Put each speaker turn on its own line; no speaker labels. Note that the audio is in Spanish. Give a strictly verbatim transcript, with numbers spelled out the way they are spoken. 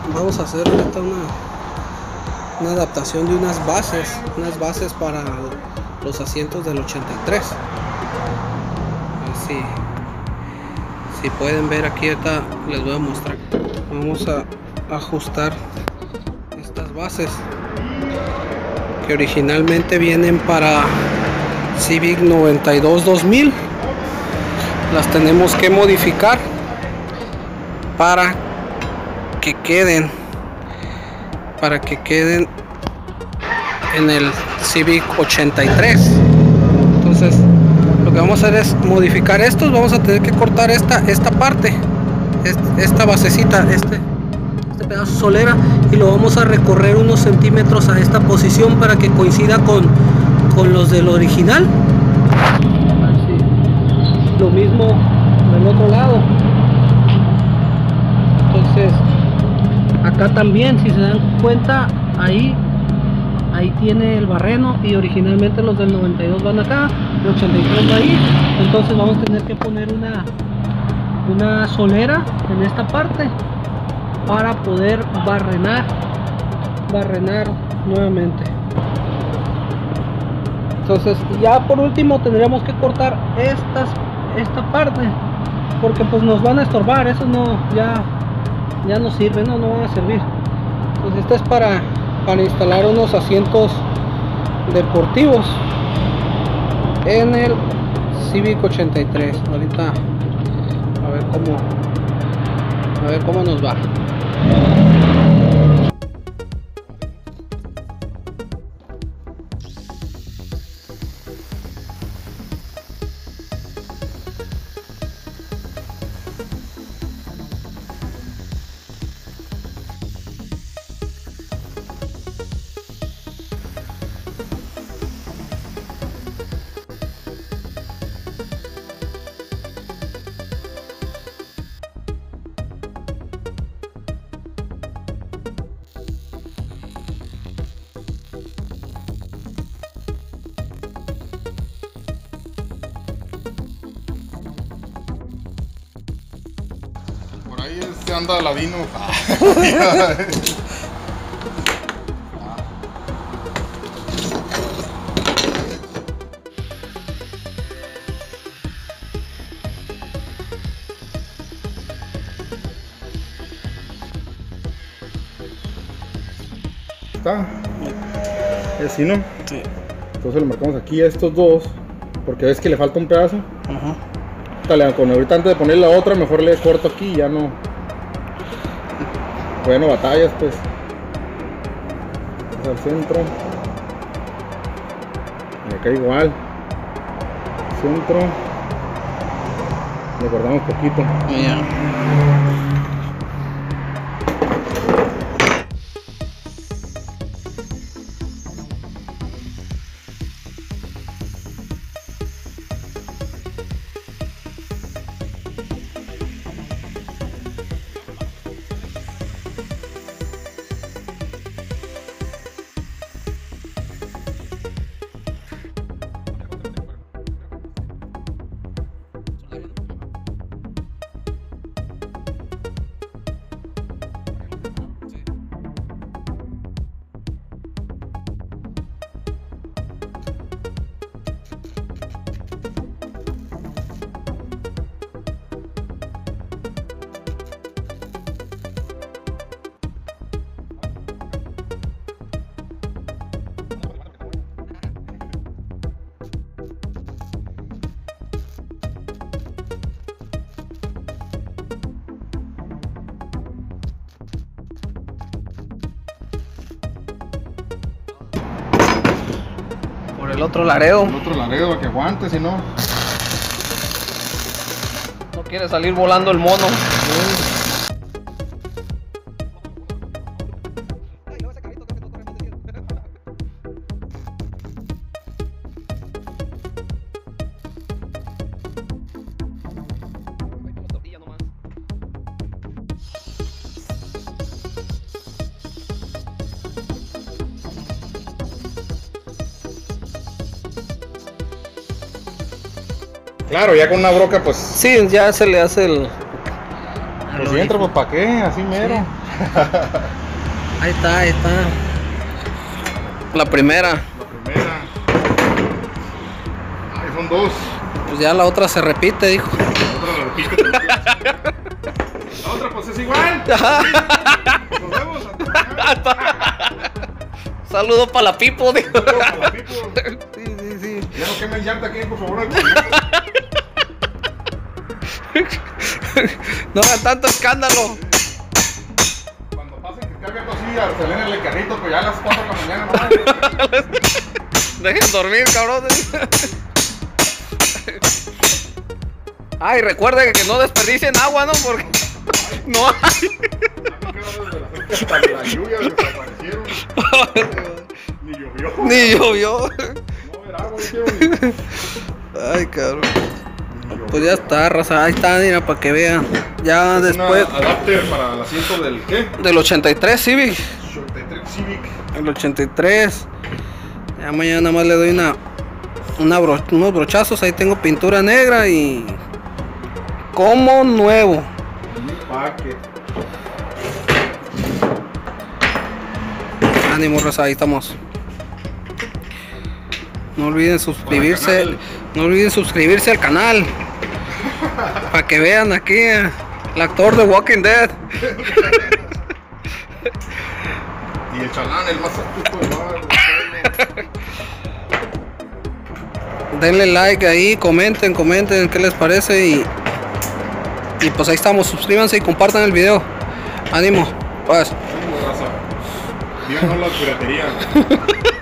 vamos a hacer ahorita una, una adaptación de unas bases, unas bases para los asientos del ochenta y tres. Así, si pueden ver aquí, ahorita les voy a mostrar. Vamos a ajustar estas bases que originalmente vienen para Civic noventa y dos dos mil. Las tenemos que modificar para que queden para que queden en el Civic ochenta y tres. Entonces lo que vamos a hacer es modificar estos. Vamos a tener que cortar esta esta parte, esta basecita, este este pedazo de solera, y lo vamos a recorrer unos centímetros a esta posición para que coincida con, con los del original. Así. Lo mismo del otro lado. Entonces acá también, si se dan cuenta, ahí ahí tiene el barreno, y originalmente los del noventa y dos van acá, el ochenta y tres va ahí. Entonces vamos a tener que poner una una solera en esta parte para poder barrenar barrenar nuevamente. Entonces ya por último tendríamos que cortar estas esta parte, porque pues nos van a estorbar. Eso no, ya ya no sirve, no, no van a servir. Entonces esta es para para instalar unos asientos deportivos en el Civic ochenta y tres. Ahorita a ver cómo a ver cómo nos va.
Ahí este anda Ladino. Está. Y así, ¿no?
Sí.
Entonces lo marcamos aquí a estos dos, porque ves que le falta un pedazo.
Ajá.
Dale, con ahorita antes de poner la otra, mejor le corto aquí y ya no. Bueno, batallas pues. Al centro. Y acá igual. Centro. Le guardamos poquito.
Yeah. El otro Laredo.
El otro Laredo, para que aguante, si no.
No quiere salir volando el mono.
Claro, ya con una broca pues...
Sí, ya se le hace el,
Pues si entra, pues ¿para qué? Así mero.
Sí. Ahí está, ahí está. La primera.
La primera. Ahí son dos.
Pues ya la otra se repite, dijo.
La otra la repite. La otra pues es igual. Nos vemos. Hasta mañana.
Saludo para la Pipo, dijo.
Saludos para la Pipo.
Sí, sí, sí.
Ya no quemen llanta aquí, por favor.
No hagan tanto escándalo.
Cuando pasen que carga esto así, aceleren el carrito, pues ya a las cuatro de la mañana, ¿no?
Dejen dormir, cabrón. Ay, recuerden que no desperdicien agua, ¿no? Porque no hay.
Hasta la lluvia desaparecieron. Ni llovió.
Ni llovió.
No ver agua, yo quiero ni.
Ay, cabrón. Pues ya está, raza. Ahí está, mira, para que vean. Ya
Es
después.
una adapter para el asiento del ¿qué?
Del ochenta y tres Civic.
ochenta y tres Civic.
El ochenta y tres. Ya mañana nada más le doy una, una bro, unos brochazos. Ahí tengo pintura negra y como nuevo.
Un paquete.
Ánimo, raza, ahí estamos. No olviden suscribirse. No olviden suscribirse al canal. Para que vean aquí eh, el actor de Walking Dead.
Y el chalán, el más astuto del bar.
Denle like ahí, comenten, comenten qué les parece y, y pues ahí estamos, suscríbanse y compartan el video. Ánimo, pues.
Díganos la piratería.